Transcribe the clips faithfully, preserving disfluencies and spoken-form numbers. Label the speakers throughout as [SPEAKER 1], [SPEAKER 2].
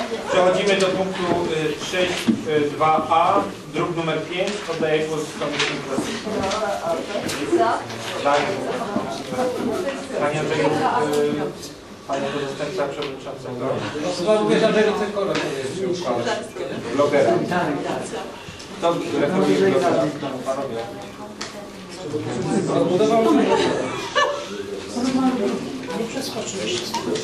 [SPEAKER 1] Przechodzimy do punktu sześć dwa a, druk numer pięć. Oddaję głos Komisji Infrastruktury. Daję Panie Andrzeju, Panie Zastępca Przewodniczącego.
[SPEAKER 2] Rozmawiamy Andrzeju Cykola.
[SPEAKER 1] Blogera. Kto referuje blogera? Panowie.
[SPEAKER 3] Nie przeskoczyłeś.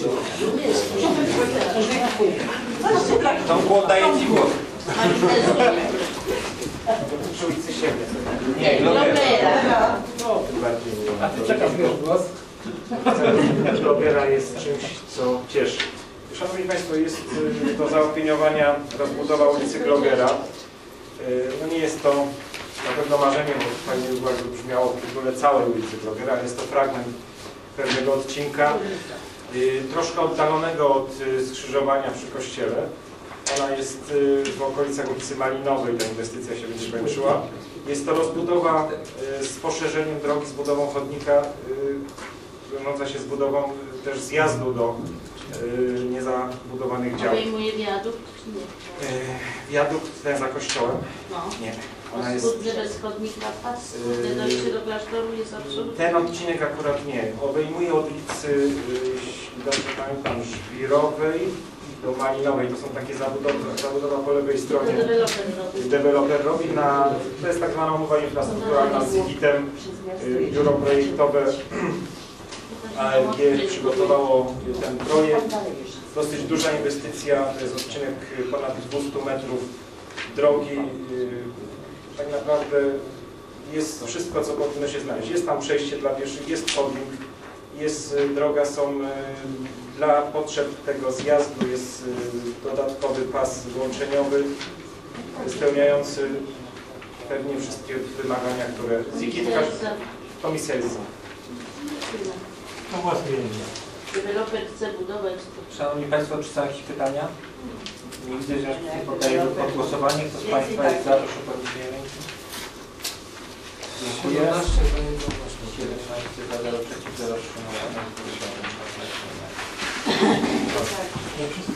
[SPEAKER 1] Tomku, oddaję Ci głos. Przy ulicy siebie. Nie, blogera. No, tym bardziej.
[SPEAKER 2] A Ty czekasz głos?
[SPEAKER 4] Blogera jest czymś, co cieszy. Szanowni Państwo, jest do zaopiniowania rozbudowa ulicy Blogera. No nie jest to na pewno marzenie, bo fajnie bardzo brzmiało w tytule całej ulicy Blogera, ale jest to fragment pewnego odcinka, troszkę oddalonego od skrzyżowania przy kościele. Ona jest w okolicach ulicy Malinowej, ta inwestycja się będzie kończyła. Jest to rozbudowa z poszerzeniem drogi, z budową chodnika, wiążąca się z budową też zjazdu do niezabudowanych działów.
[SPEAKER 5] Obejmuje wiadukt czy nie?
[SPEAKER 4] Wiadukt ten za kościołem?
[SPEAKER 5] No.
[SPEAKER 4] Nie.
[SPEAKER 5] Ona jest... bez chodnika pas, kurde, dojście do klasztoru jest absolutnie...
[SPEAKER 4] Ten odcinek akurat nie. Obejmuje od ulicy, jeśli dobrze pamiętam, Żwirowej do Malinowej. To są takie zabudowy, zabudowa po lewej stronie.
[SPEAKER 5] Deweloper robi.
[SPEAKER 4] Deweloper robi na... To jest tak zwana umowa infrastrukturalna z I T em. Biuro projektowe A L G przygotowało ten projekt. Dosyć duża inwestycja, to jest odcinek ponad dwieście metrów drogi. Tak naprawdę jest wszystko, co powinno się znaleźć. Jest tam przejście dla pieszych, jest chodnik, jest droga, są dla potrzeb tego zjazdu, jest dodatkowy pas włączeniowy, spełniający pewnie wszystkie wymagania, które z I K I P komisja jest za.
[SPEAKER 1] To głosujemy.
[SPEAKER 5] Deweloper chce budować. To...
[SPEAKER 1] Szanowni Państwo, czy są jakieś pytania? Nie widzę, że poddaję pod głosowanie. Kto z Państwa jest za, proszę podnieść rękę. Dziękuję. siedemnaście za, zero przeciw, zero wstrzymanych.